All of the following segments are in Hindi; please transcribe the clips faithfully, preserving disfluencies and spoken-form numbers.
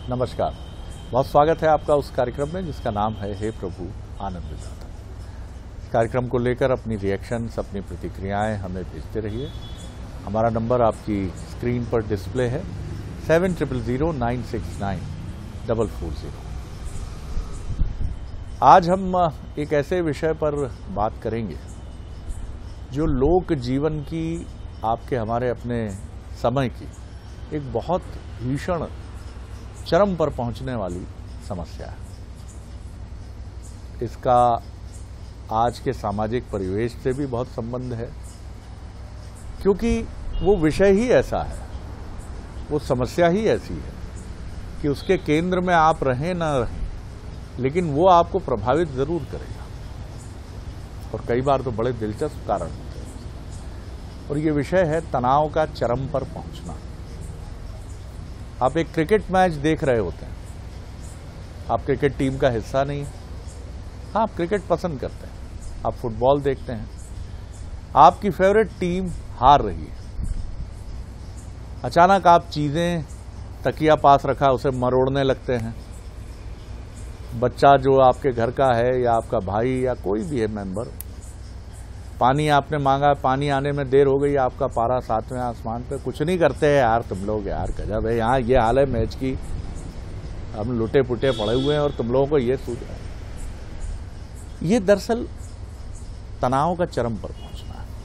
नमस्कार, बहुत स्वागत है आपका उस कार्यक्रम में जिसका नाम है हे प्रभु आनंद दाता। इस कार्यक्रम को लेकर अपनी रिएक्शंस, अपनी प्रतिक्रियाएं हमें भेजते रहिए। हमारा नंबर आपकी स्क्रीन पर डिस्प्ले है seven triple zero nine six nine double four zero. आज हम एक ऐसे विषय पर बात करेंगे जो लोक जीवन की, आपके हमारे अपने समय की एक बहुत भीषण, चरम पर पहुंचने वाली समस्या है। इसका आज के सामाजिक परिवेश से भी बहुत संबंध है, क्योंकि वो विषय ही ऐसा है, वो समस्या ही ऐसी है कि उसके केंद्र में आप रहें ना रहें, लेकिन वो आपको प्रभावित जरूर करेगा। और कई बार तो बड़े दिलचस्प कारण होते हैं। और ये विषय है तनाव का चरम पर पहुंचना। आप एक क्रिकेट मैच देख रहे होते हैं, आप क्रिकेट टीम का हिस्सा नहीं हैं, हाँ आप क्रिकेट पसंद करते हैं, आप फुटबॉल देखते हैं, आपकी फेवरेट टीम हार रही है। अचानक आप चीजें, तकिया पास रखा उसे मरोड़ने लगते हैं। बच्चा जो आपके घर का है या आपका भाई या कोई भी है मेंबर, पानी आपने मांगा, पानी आने में देर हो गई, आपका पारा सातवें आसमान पे, कुछ नहीं करते हैं यार तुम लोग, यार गजब है, यहाँ ये हाल है मैच की, हम लुटे पुटे पड़े हुए हैं और तुम लोगों को ये सूझ रहा है। ये दरअसल तनाव का चरम पर पहुंचना है।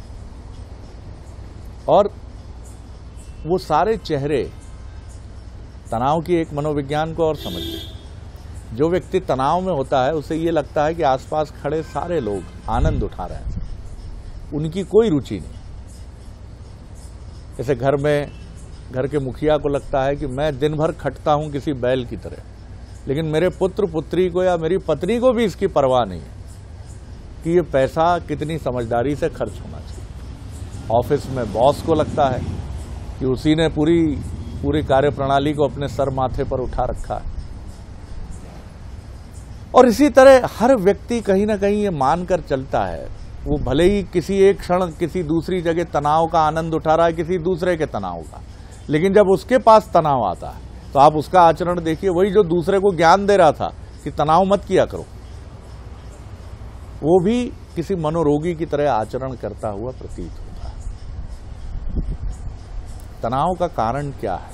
और वो सारे चेहरे, तनाव की एक मनोविज्ञान को और समझिए। जो व्यक्ति तनाव में होता है उसे ये लगता है कि आसपास खड़े सारे लोग आनंद उठा रहे हैं, उनकी कोई रुचि नहीं। जैसे घर में, घर के मुखिया को लगता है कि मैं दिन भर खटता हूं किसी बैल की तरह, लेकिन मेरे पुत्र पुत्री को या मेरी पत्नी को भी इसकी परवाह नहीं है कि ये पैसा कितनी समझदारी से खर्च होना चाहिए। ऑफिस में बॉस को लगता है कि उसी ने पूरी पूरी कार्यप्रणाली को अपने सर माथे पर उठा रखा है। और इसी तरह हर व्यक्ति कहीं ना कहीं ये मानकर चलता है, वो भले ही किसी एक क्षण किसी दूसरी जगह तनाव का आनंद उठा रहा है, किसी दूसरे के तनाव का, लेकिन जब उसके पास तनाव आता है तो आप उसका आचरण देखिए, वही जो दूसरे को ज्ञान दे रहा था कि तनाव मत किया करो, वो भी किसी मनोरोगी की तरह आचरण करता हुआ प्रतीत होता है। तनाव का कारण क्या है?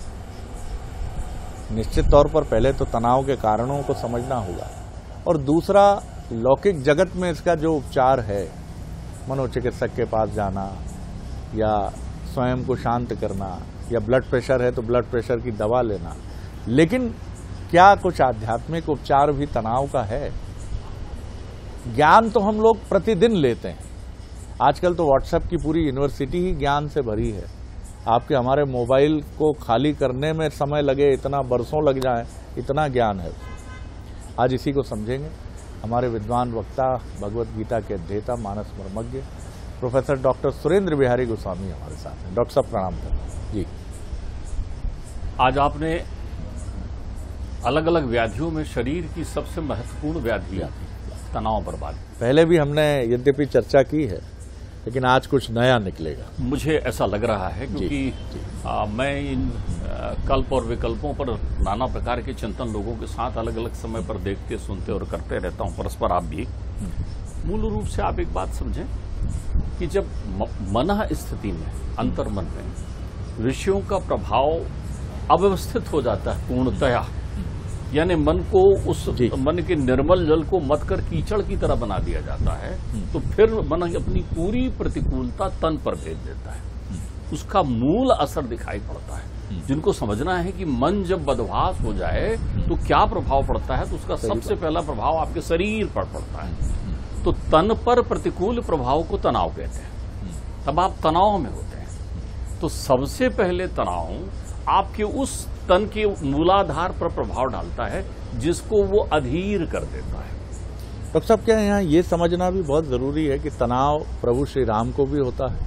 निश्चित तौर पर पहले तो तनाव के कारणों को समझना होगा, और दूसरा लौकिक जगत में इसका जो उपचार है, मनोचिकित्सक के पास जाना या स्वयं को शांत करना, या ब्लड प्रेशर है तो ब्लड प्रेशर की दवा लेना, लेकिन क्या कुछ आध्यात्मिक उपचार भी तनाव का है? ज्ञान तो हम लोग प्रतिदिन लेते हैं, आजकल तो व्हाट्सएप की पूरी यूनिवर्सिटी ही ज्ञान से भरी है। आपके हमारे मोबाइल को खाली करने में समय लगे, इतना बरसों लग जाए, इतना ज्ञान है। आज इसी को समझेंगे। हमारे विद्वान वक्ता, भगवत गीता के अध्येता, मानस मर्मज्ञ प्रोफेसर डॉक्टर सुरेंद्र बिहारी गोस्वामी हमारे साथ हैं। डॉक्टर साहब प्रणाम करते जी। आज आपने अलग अलग व्याधियों में शरीर की सबसे महत्वपूर्ण व्याधि तनाव पर बात, पहले भी हमने यद्यपि चर्चा की है, लेकिन आज कुछ नया निकलेगा, मुझे ऐसा लग रहा है, क्योंकि आ, मैं इन आ, कल्प और विकल्पों पर नाना प्रकार के चिंतन लोगों के साथ अलग अलग समय पर देखते, सुनते और करते रहता हूं, परस्पर आप भी। मूल रूप से आप एक बात समझें कि जब मन स्थिति में, अंतर्मन में विषयों का प्रभाव अव्यवस्थित हो जाता है पूर्णतया, यानी मन को, उस मन के निर्मल जल को मत कर कीचड़ की तरह बना दिया जाता है, तो फिर मन अपनी पूरी प्रतिकूलता तन पर भेज देता है, उसका मूल असर दिखाई पड़ता है। जिनको समझना है कि मन जब बदवास हो जाए तो क्या प्रभाव पड़ता है, तो उसका सबसे पहला प्रभाव आपके शरीर पर पड़ता है। तो तन पर प्रतिकूल प्रभाव को तनाव कहते हैं। तब आप तनाव में होते हैं, तो सबसे पहले तनाव आपके उस तन के मूलाधार पर प्रभाव डालता है जिसको वो अधीर कर देता है। डॉक्टर साहब, क्या यहाँ ये समझना भी बहुत जरूरी है कि तनाव प्रभु श्री राम को भी होता है?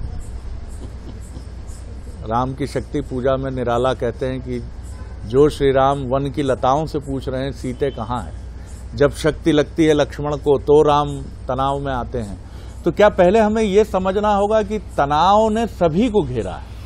राम की शक्ति पूजा में निराला कहते हैं कि जो श्री राम वन की लताओं से पूछ रहे हैं सीते कहाँ है, जब शक्ति लगती है लक्ष्मण को तो राम तनाव में आते हैं। तो क्या पहले हमें यह समझना होगा कि तनाव ने सभी को घेरा है,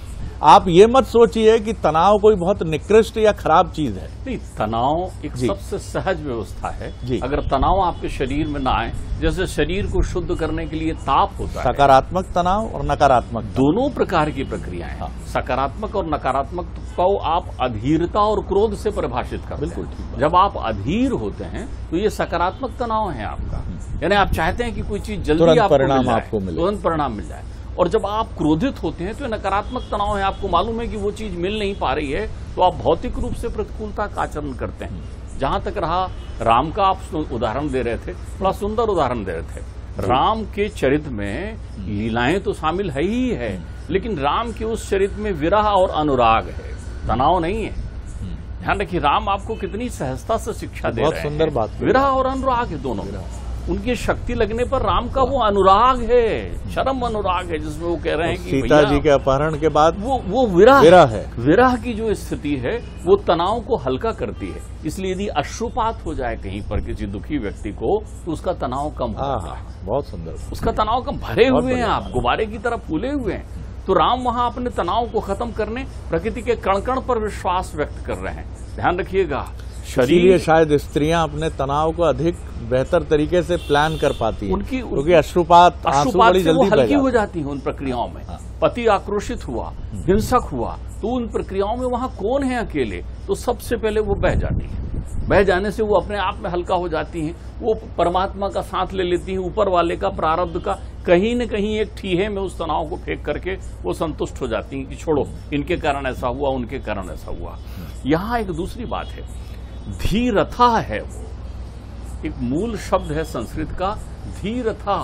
आप ये मत सोचिए कि तनाव कोई बहुत निकृष्ट या खराब चीज है। नहीं, तनाव एक सबसे सहज व्यवस्था है। जी। अगर तनाव आपके शरीर में ना आए, जैसे शरीर को शुद्ध करने के लिए ताप होता है, सकारात्मक तनाव और नकारात्मक दोनों प्रकार की प्रक्रियाएं। हाँ। सकारात्मक और नकारात्मक को आप अधीरता और क्रोध से परिभाषित करते हैं। बिल्कुल। जब आप अधीर होते हैं तो ये सकारात्मक तनाव है आपका, यानी आप चाहते हैं कि कोई चीज जल्दी आपको परिणाम आपको मिले, तुरंत परिणाम मिल जाए। और जब आप क्रोधित होते हैं तो नकारात्मक तनाव है, आपको मालूम है कि वो चीज मिल नहीं पा रही है, तो आप भौतिक रूप से प्रतिकूलता का आचरण करते हैं। जहां तक रहा राम का, आप उदाहरण दे रहे थे, बड़ा सुंदर उदाहरण दे रहे थे। राम के चरित्र में लीलाएं तो शामिल है ही है, लेकिन राम के उस चरित्र में विरह और अनुराग है, तनाव नहीं है। ध्यान रखिए, राम आपको कितनी सहजता से शिक्षा दे रहे हैं। बहुत सुंदर बात। विरह और अनुराग है दोनों। उनकी शक्ति लगने पर राम का वो अनुराग है, शर्म अनुराग है, जिसमें वो कह रहे हैं कि सीता जी के अपहरण के बाद वो वो विरह विरह है। विरह की जो स्थिति है वो तनाव को हल्का करती है। इसलिए यदि अश्रुपात हो जाए कहीं पर किसी दुखी व्यक्ति को, तो उसका तनाव कम होता है। बहुत सुंदर। उसका तनाव कम, भरे हुए हैं आप, गुब्बारे की तरह फूले हुए हैं। तो राम वहां अपने तनाव को खत्म करने प्रकृति के कण कण पर विश्वास व्यक्त कर रहे हैं। ध्यान रखिएगा, शरीर शायद स्त्रियां अपने तनाव को अधिक बेहतर तरीके से प्लान कर पाती हैं, उनकी क्योंकि अश्रुपात आंसू बड़ी जल्दी हल्की हो जाती है उन प्रक्रियाओं में। हाँ। पति आक्रोशित हुआ, हिंसक हुआ, तो उन प्रक्रियाओं में वहां कौन है अकेले, तो सबसे पहले वो बह जाती है। बह जाने से वो अपने आप में हल्का हो जाती हैं, वो परमात्मा का साथ ले लेती हैं, ऊपर वाले का, प्रारब्ध का कहीं न कहीं एक ठीहे में उस तनाव को फेंक करके वो संतुष्ट हो जाती हैं कि छोड़ो, इनके कारण ऐसा हुआ, उनके कारण ऐसा हुआ। यहाँ एक दूसरी बात है, धीरथा है, वो एक मूल शब्द है संस्कृत का, धीरथा,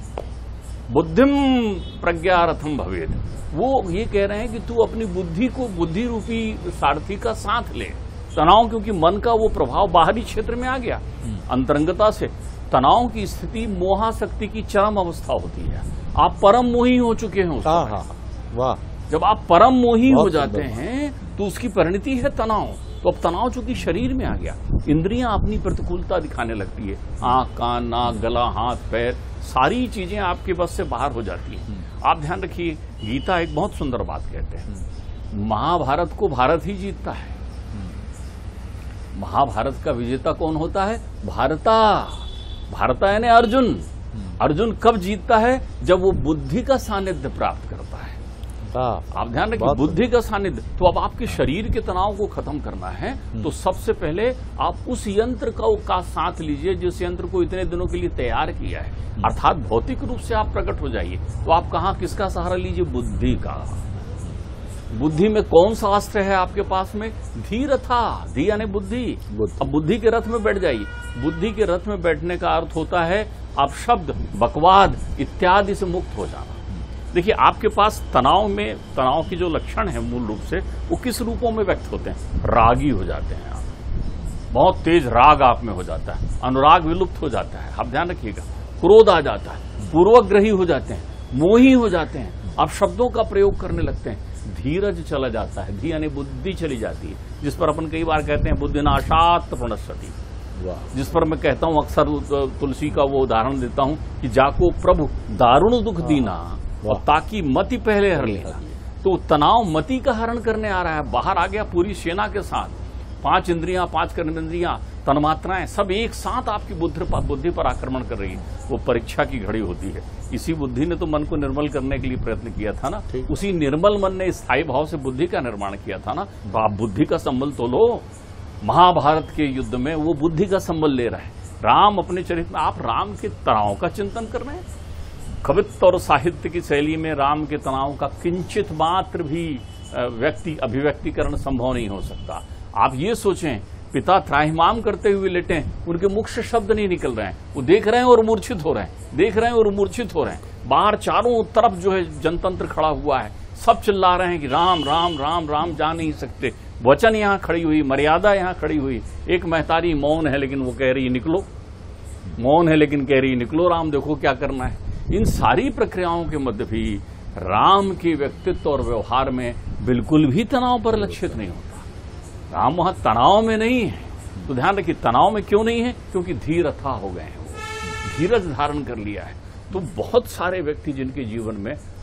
बुद्धिम प्रज्ञारथम भवेद। वो ये कह रहे हैं कि तू अपनी बुद्धि को, बुद्धि रूपी सारथी का साथ ले। तनाव, क्योंकि मन का वो प्रभाव बाहरी क्षेत्र में आ गया, अंतरंगता से तनाव की स्थिति मोहाशक्ति की चरम अवस्था होती है। आप परम मोही हो चुके हैं उसमें। वाह। जब आप परम मोही हो जाते हैं तो उसकी परिणति है तनाव। तो अब तनाव चूंकि शरीर में आ गया, इंद्रियां अपनी प्रतिकूलता दिखाने लगती है, आंख, कान, नाक, गला, हाथ, पैर, सारी चीजें आपके बस से बाहर हो जाती हैं। आप ध्यान रखिए, गीता एक बहुत सुंदर बात कहते हैं, महाभारत को भारत ही जीतता है। महाभारत का विजेता कौन होता है? भारता। भारता यानी अर्जुन। अर्जुन कब जीतता है? जब वो बुद्धि का सानिध्य प्राप्त करता है। आप ध्यान रखिए, बुद्धि का सानिध्य। तो अब आपके शरीर के तनाव को खत्म करना है, तो सबसे पहले आप उस यंत्र का, का साथ लीजिए जिस यंत्र को इतने दिनों के लिए तैयार किया है, अर्थात भौतिक रूप से आप प्रकट हो जाइए। तो आप कहाँ किसका सहारा लीजिए? बुद्धि का। बुद्धि में कौन सा अस्त्र है आपके पास में? धीरथा। धी यानी बुद्धि। अब बुद्धि के रथ में बैठ जाइए। बुद्धि के रथ में बैठने का अर्थ होता है आप शब्द, बकवाद इत्यादि से मुक्त हो जाना। देखिए, आपके पास तनाव में, तनाव की जो लक्षण है मूल रूप से, वो किस रूपों में व्यक्त होते हैं? रागी हो जाते हैं आप, बहुत तेज राग आप में हो जाता है, अनुराग विलुप्त हो जाता है, आप ध्यान रखिएगा। क्रोध आ जाता है, पूर्वग्रही हो जाते हैं, मोही हो जाते हैं, आप शब्दों का प्रयोग करने लगते हैं। धीरज चला जाता है, धी यानी बुद्धि चली जाती है, जिस पर अपन कई बार कहते हैं बुद्धि नाशात प्रणश्यति, जिस पर मैं कहता हूं अक्सर, तुलसी का वो उदाहरण देता हूं कि जाको प्रभु दारुण दुख दीना और ताकि मति पहले हर लेना। तो तनाव मति का हरण करने आ रहा है, बाहर आ गया पूरी सेना के साथ। पांच इंद्रियां, पांच कर्मेंद्रियां, तन्मात्राएं सब एक साथ आपकी बुद्धि पर बुद्धि पर आक्रमण कर रही है। वो परीक्षा की घड़ी होती है। इसी बुद्धि ने तो मन को निर्मल करने के लिए प्रयत्न किया था ना, उसी निर्मल मन ने स्थायी भाव से बुद्धि का निर्माण किया था ना। तो आप बुद्धि का संबल तो लो। महाभारत के युद्ध में वो बुद्धि का संबल ले रहा है। राम अपने चरित्र में, आप राम के तनाव का चिंतन कर रहे हैं। कवित्व और साहित्य की शैली में राम के तनाव का किंचित मात्र भी व्यक्ति अभिव्यक्तिकरण संभव नहीं हो सकता। आप ये सोचें, पिता त्राहिमाम करते हुए लेटे, उनके मुख से शब्द नहीं निकल रहे हैं, वो देख रहे हैं और मूर्छित हो रहे हैं, देख रहे हैं और मूर्छित हो रहे हैं। बाहर चारों तरफ जो है जनतंत्र खड़ा हुआ है, सब चिल्ला रहे हैं कि राम राम राम राम, जा नहीं सकते। वचन यहाँ खड़ी हुई, मर्यादा यहाँ खड़ी हुई। एक महतारी मौन है लेकिन वो कह रही निकलो, मौन है लेकिन कह रही निकलो, राम देखो क्या करना है। इन सारी प्रक्रियाओं के मध्य भी राम के व्यक्तित्व और व्यवहार में बिल्कुल भी तनाव पर लक्षित नहीं होता। राम वहां तनाव में नहीं है। तो ध्यान रखिए, तनाव में क्यों नहीं है? क्योंकि धीरथा हो गए हैं, वो धीरज धारण कर लिया है। तो बहुत सारे व्यक्ति जिनके जीवन में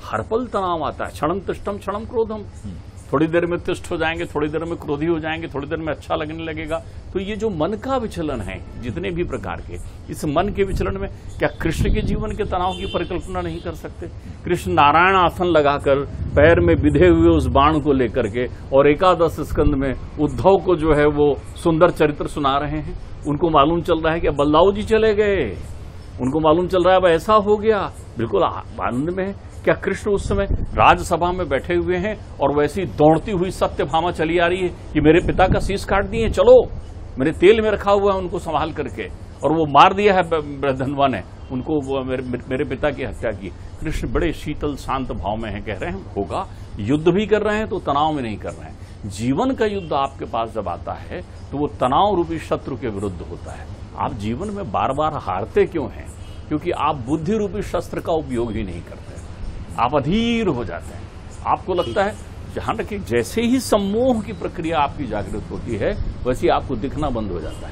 हर पल तनाव आता है। क्षणम तिष्ठम क्षणम क्रोधम, थोड़ी देर में तिष्ठ हो जाएंगे, थोड़ी देर में क्रोधी हो जाएंगे, थोड़ी देर में अच्छा लगने लगेगा। तो ये जो मन का विचलन है जितने भी प्रकार के, इस मन के विचलन में क्या कृष्ण के जीवन के तनाव की परिकल्पना नहीं कर सकते? कृष्ण नारायण आसन लगाकर पैर में बिधे हुए उस बाण को लेकर के और एकादश स्कंद में उद्धव को जो है वो सुंदर चरित्र सुना रहे हैं। उनको मालूम चल रहा है कि बल्लाऊ जी चले गए, उनको मालूम चल रहा है अब ऐसा हो गया, बिल्कुल आनंद में है। क्या कृष्ण उस समय राजसभा में बैठे हुए हैं और वैसी दौड़ती हुई सत्यभामा चली आ रही है कि मेरे पिता का शीश काट दिए, चलो मेरे तेल में रखा हुआ है उनको संभाल करके, और वो मार दिया है धनवा ने उनको, वो मेरे, मेरे पिता की हत्या की। कृष्ण बड़े शीतल शांत भाव में है, कह रहे हैं होगा। युद्ध भी कर रहे हैं तो तनाव में नहीं कर रहे हैं। जीवन का युद्ध आपके पास जब आता है तो वो तनाव रूपी शत्रु के विरुद्ध होता है। आप जीवन में बार बार हारते क्यों हैं? क्योंकि आप बुद्धि रूपी शस्त्र का उपयोग ही नहीं करते, आप अधीर हो जाते हैं। आपको लगता है जहां तक कि जैसे ही सम्मोह की प्रक्रिया आपकी जागृत होती है वैसे आपको दिखना बंद हो जाता है,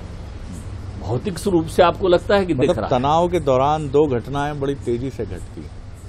भौतिक स्वरूप से आपको लगता है कि दिख मतलब रहा है। तनाव के दौरान दो घटनाएं बड़ी तेजी से घटती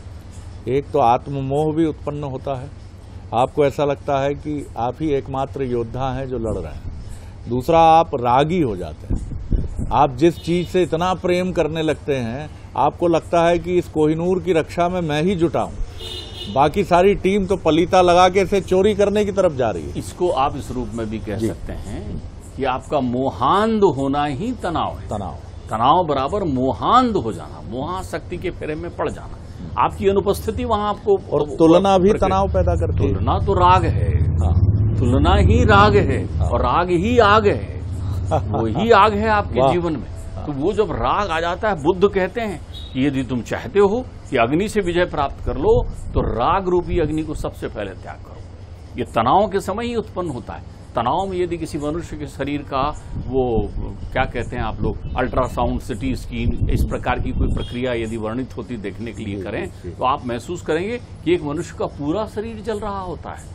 हैं। एक तो आत्ममोह भी उत्पन्न होता है, आपको ऐसा लगता है कि आप ही एकमात्र योद्धा हैं जो लड़ रहे हैं। दूसरा, आप रागी हो जाते हैं, आप जिस चीज से इतना प्रेम करने लगते हैं आपको लगता है कि इस कोहिनूर की रक्षा में मैं ही जुटा हूं, बाकी सारी टीम तो पलीता लगा के इसे चोरी करने की तरफ जा रही है। इसको आप इस रूप में भी कह सकते हैं कि आपका मोहांध होना ही तनाव है। तनाव तनाव बराबर मोहांध हो जाना, मोहाशक्ति के फेरे में पड़ जाना, आपकी अनुपस्थिति वहां आपको, और तुलना भी तनाव पैदा करती है। तुलना तो राग है, तुलना ही राग है, और राग ही आग है, वो ही आग है आपके जीवन में। तो वो जब राग आ जाता है, बुद्ध कहते हैं कि यदि तुम चाहते हो कि अग्नि से विजय प्राप्त कर लो तो राग रूपी अग्नि को सबसे पहले त्याग करो। ये तनाव के समय ही उत्पन्न होता है। तनाव में यदि किसी मनुष्य के शरीर का वो क्या कहते हैं आप लोग, अल्ट्रासाउंड, सिटी स्कैन, इस प्रकार की कोई प्रक्रिया यदि वर्णित होती देखने के लिए करें तो आप महसूस करेंगे कि एक मनुष्य का पूरा शरीर जल रहा होता है,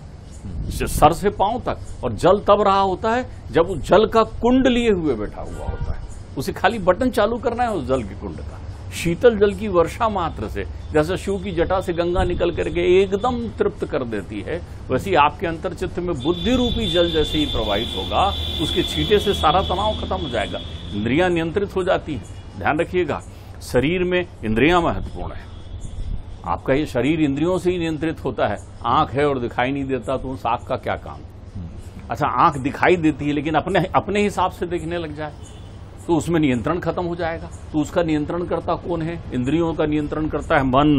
सर से पांव तक, और जल तब रहा होता है जब वो जल का कुंड लिए हुए बैठा हुआ होता है। उसे खाली बटन चालू करना है उस जल के कुंड का। शीतल जल की वर्षा मात्र से जैसे शिव की जटा से गंगा निकल करके एकदम तृप्त कर देती है, वैसे आपके अंतर्चित्त में बुद्धि रूपी जल जैसे ही प्रवाहित होगा उसके छींटे से सारा तनाव खत्म हो जाएगा। इंद्रियां नियंत्रित हो जाती हैं। ध्यान रखिएगा, शरीर में इंद्रियां महत्वपूर्ण है। आपका ये शरीर इंद्रियों से ही नियंत्रित होता है। आंख है और दिखाई नहीं देता तो उस आंख का क्या काम? अच्छा, आंख दिखाई देती है लेकिन अपने अपने हिसाब से देखने लग जाए तो उसमें नियंत्रण खत्म हो जाएगा। तो उसका नियंत्रण करता कौन है? इंद्रियों का नियंत्रण करता है मन।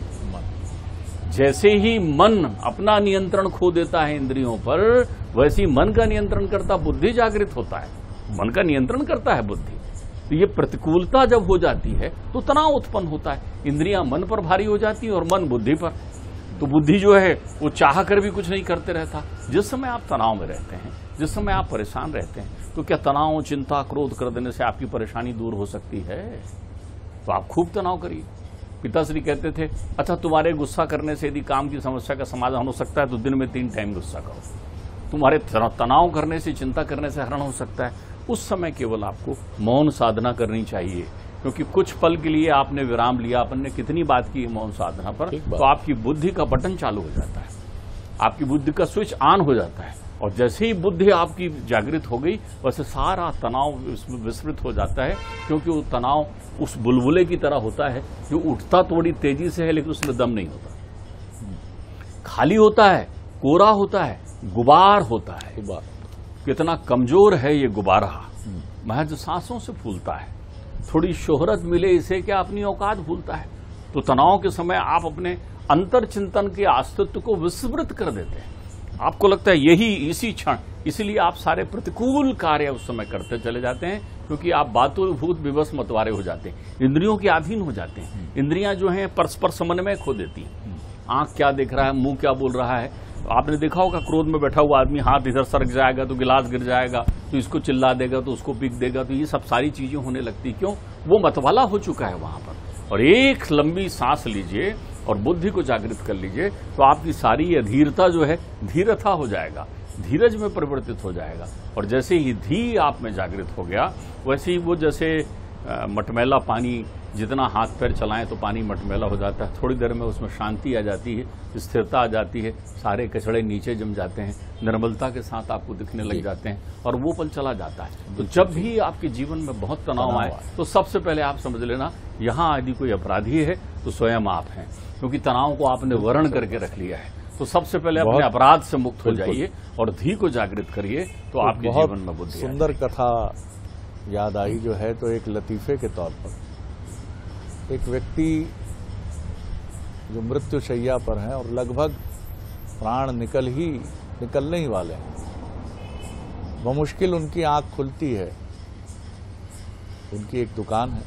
जैसे ही मन अपना नियंत्रण खो देता है इंद्रियों पर, वैसे ही मन का नियंत्रण करता बुद्धि जागृत होता है, मन का नियंत्रण करता है बुद्धि। तो ये प्रतिकूलता जब हो जाती है तो तनाव उत्पन्न होता है। इंद्रियां मन पर भारी हो जाती है और मन बुद्धि पर। तो बुद्धि जो है वो चाह कर भी कुछ नहीं करते रहता। जिस समय आप तनाव में रहते हैं, जिस समय आप परेशान रहते हैं, तो क्या तनाव, चिंता, क्रोध कर देने से आपकी परेशानी दूर हो सकती है? तो आप खूब तनाव करिए। पिताश्री कहते थे, अच्छा तुम्हारे गुस्सा करने से यदि काम की समस्या का समाधान हो सकता है तो दिन में तीन टाइम गुस्सा करो। तुम्हारे तनाव करने से, चिंता करने से हरण हो सकता है, उस समय केवल आपको मौन साधना करनी चाहिए। क्योंकि कुछ पल के लिए आपने विराम लिया, अपन ने कितनी बात की मौन साधना पर, तो आपकी बुद्धि का बटन चालू हो जाता है, आपकी बुद्धि का स्विच ऑन हो जाता है। और जैसे ही बुद्धि आपकी जागृत हो गई वैसे सारा तनाव विस्मृत हो जाता है। क्योंकि वो तनाव उस बुलबुले की तरह होता है जो उठता थोड़ी तेजी से है लेकिन उसमें दम नहीं होता, खाली होता है, कोरा होता है, गुबार होता है। कितना कमजोर है ये गुबारा, महज सांसों से फूलता है। थोड़ी शोहरत मिले इसे क्या अपनी औकात भूलता है। तो तनाव के समय आप अपने अंतर चिंतन के अस्तित्व को विस्मृत कर देते हैं। आपको लगता है यही इसी क्षण, इसीलिए आप सारे प्रतिकूल कार्य उस समय करते चले जाते हैं। क्योंकि आप बातों भूत विवश मतवारे हो जाते हैं, इंद्रियों के अधीन हो जाते हैं। इंद्रियां जो हैं परस्पर समन्वय खो देती हैं। आंख क्या देख रहा है, मुंह क्या बोल रहा है। आपने देखा होगा क्रोध में बैठा हुआ आदमी हाथ इधर सरक जाएगा तो गिलास गिर जाएगा, तो इसको चिल्ला देगा तो उसको पीक देगा। तो ये सब सारी चीजें होने लगती, क्यों? वो मतवाला हो चुका है वहां पर। और एक लंबी सांस लीजिए और बुद्धि को जागृत कर लीजिए तो आपकी सारी अधीरता जो है धीरता हो जाएगा, धीरज में परिवर्तित हो जाएगा। और जैसे ही धी आप में जागृत हो गया, वैसे ही वो जैसे मटमैला पानी जितना हाथ पैर चलाएं तो पानी मटमैला हो जाता है, थोड़ी देर में उसमें शांति आ जाती है, स्थिरता आ जाती है, सारे कचड़े नीचे जम जाते हैं, निर्मलता के साथ आपको दिखने लग जाते हैं और वो पल चला जाता है। तो जब भी आपके जीवन में बहुत तनाव आए तो सबसे पहले आप समझ लेना, यहाँ यदि कोई अपराधी है तो स्वयं आप हैं, क्योंकि तनाव को आपने वर्ण करके रख लिया है। तो सबसे पहले अपने अपराध से मुक्त हो जाइए और धी को जागृत करिए, तो आपके जीवन में बुद्धि। सुंदर कथा याद आई जो है, तो एक लतीफे के तौर पर एक व्यक्ति जो मृत्युशैया पर हैं और लगभग प्राण निकल ही निकलने ही वाले हैं, बमुश्किल उनकी आंख खुलती है। उनकी एक दुकान है,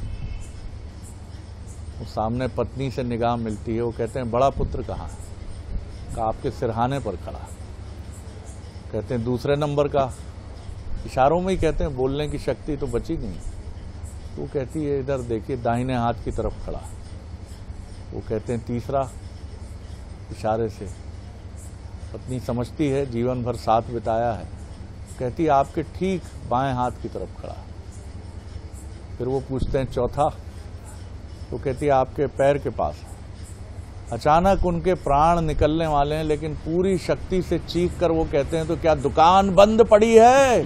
वो सामने पत्नी से निगाह मिलती है। वो कहते हैं बड़ा पुत्र कहाँ है? का आपके सिरहाने पर खड़ा। कहते हैं दूसरे नंबर का? इशारों में ही कहते हैं, बोलने की शक्ति तो बची नहीं। वो कहती है इधर देखिए दाहिने हाथ की तरफ खड़ा। वो कहते हैं तीसरा, इशारे से। पत्नी समझती है जीवन भर साथ बिताया है, कहती है आपके ठीक बाएं हाथ की तरफ खड़ा। फिर वो पूछते हैं चौथा, तो कहती है आपके पैर के पास। अचानक उनके प्राण निकलने वाले हैं, लेकिन पूरी शक्ति से चीख कर वो कहते हैं तो क्या दुकान बंद पड़ी है?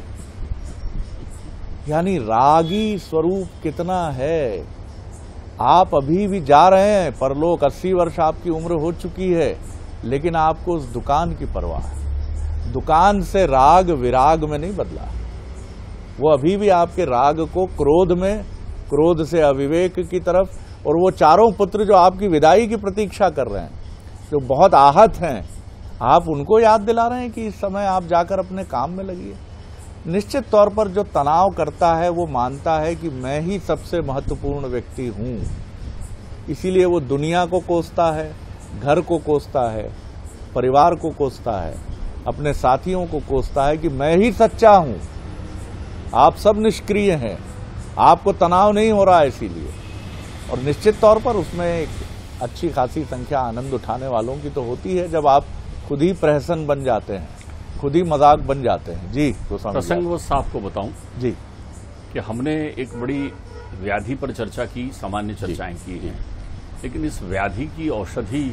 यानी रागी स्वरूप कितना है। आप अभी भी जा रहे हैं परलोक, अस्सी वर्ष आपकी उम्र हो चुकी है, लेकिन आपको उस दुकान की परवाह है। दुकान से राग विराग में नहीं बदला, वो अभी भी आपके राग को क्रोध में, क्रोध से अविवेक की तरफ। और वो चारों पुत्र जो आपकी विदाई की प्रतीक्षा कर रहे हैं, जो बहुत आहत हैं, आप उनको याद दिला रहे हैं कि इस समय आप जाकर अपने काम में लगिए। निश्चित तौर पर जो तनाव करता है वो मानता है कि मैं ही सबसे महत्वपूर्ण व्यक्ति हूं, इसीलिए वो दुनिया को कोसता है, घर को कोसता है, परिवार को कोसता है, अपने साथियों को कोसता है कि मैं ही सच्चा हूं, आप सब निष्क्रिय हैं, आपको तनाव नहीं हो रहा है। इसीलिए और निश्चित तौर पर उसमें एक अच्छी खासी संख्या आनंद उठाने वालों की तो होती है, जब आप खुद ही प्रहसन बन जाते हैं, खुद ही मजाक बन जाते हैं। जी प्रसंग वो आपको बताऊं जी कि हमने एक बड़ी व्याधि पर चर्चा की, सामान्य चर्चाएं की हैं, लेकिन इस व्याधि की औषधि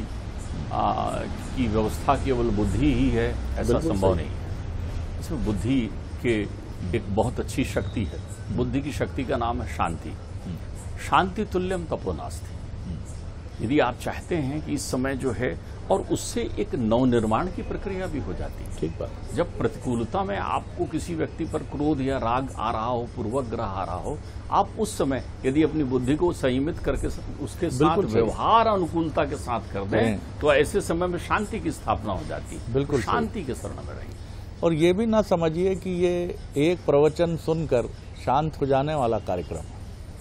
की व्यवस्था केवल बुद्धि ही है ऐसा संभव नहीं है। इसमें बुद्धि के एक बहुत अच्छी शक्ति है। बुद्धि की शक्ति का नाम है शांति। शांति तुल्यम तपोनास्ति। यदि आप चाहते हैं कि इस समय जो है, और उससे एक नवनिर्माण की प्रक्रिया भी हो जाती है। ठीक बात। जब प्रतिकूलता में आपको किसी व्यक्ति पर क्रोध या राग आ रहा हो, पूर्वग्रह आ रहा हो, आप उस समय यदि अपनी बुद्धि को संयमित करके उसके साथ व्यवहार अनुकूलता के साथ कर दें, तो ऐसे समय में शांति की स्थापना हो जाती है। बिल्कुल शांति के शरण में रहेंगे। और ये भी ना समझिए कि ये एक प्रवचन सुनकर शांत हो जाने वाला कार्यक्रम।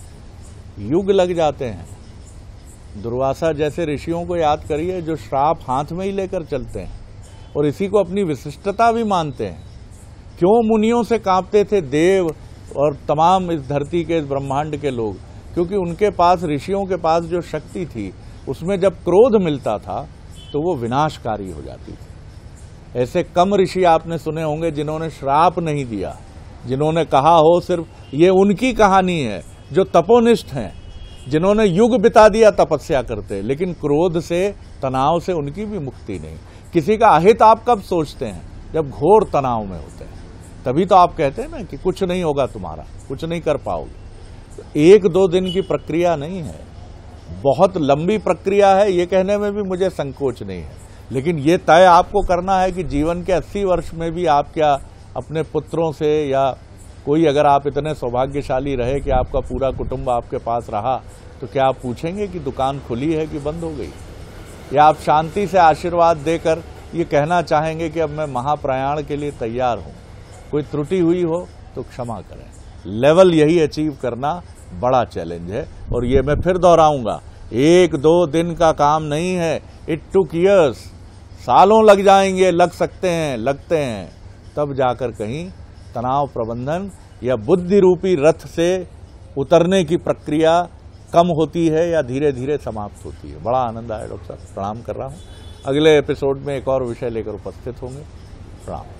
युग लग जाते हैं। दुर्वासा जैसे ऋषियों को याद करिए, जो श्राप हाथ में ही लेकर चलते हैं और इसी को अपनी विशिष्टता भी मानते हैं। क्यों मुनियों से कांपते थे देव और तमाम इस धरती के, इस ब्रह्मांड के लोग? क्योंकि उनके पास, ऋषियों के पास जो शक्ति थी, उसमें जब क्रोध मिलता था तो वो विनाशकारी हो जाती थी। ऐसे कम ऋषि आपने सुने होंगे जिन्होंने श्राप नहीं दिया, जिन्होंने कहा हो सिर्फ ये उनकी कहानी है, जो तपोनिष्ठ हैं, जिन्होंने युग बिता दिया तपस्या करते, लेकिन क्रोध से, तनाव से उनकी भी मुक्ति नहीं। किसी का अहित आप कब सोचते हैं? जब घोर तनाव में होते हैं, तभी तो आप कहते हैं ना कि कुछ नहीं होगा तुम्हारा, कुछ नहीं कर पाओगे। एक दो दिन की प्रक्रिया नहीं है, बहुत लंबी प्रक्रिया है। ये कहने में भी मुझे संकोच नहीं है, लेकिन ये तय आपको करना है कि जीवन के अस्सी वर्ष में भी आप क्या अपने पुत्रों से, या कोई अगर आप इतने सौभाग्यशाली रहे कि आपका पूरा कुटुंब आपके पास रहा, तो क्या आप पूछेंगे कि दुकान खुली है कि बंद हो गई? या आप शांति से आशीर्वाद देकर ये कहना चाहेंगे कि अब मैं महाप्रयाण के लिए तैयार हूं, कोई त्रुटि हुई हो तो क्षमा करें। लेवल यही अचीव करना बड़ा चैलेंज है। और ये मैं फिर दोहराऊंगा, एक दो दिन का काम नहीं है, इट टुक इयर्स, सालों लग जाएंगे, लग सकते हैं, लगते हैं, तब जाकर कहीं तनाव प्रबंधन या बुद्धि रूपी रथ से उतरने की प्रक्रिया कम होती है या धीरे धीरे समाप्त होती है। बड़ा आनंद आया डॉक्टर साहब, प्रणाम कर रहा हूं। अगले एपिसोड में एक और विषय लेकर उपस्थित होंगे। प्रणाम।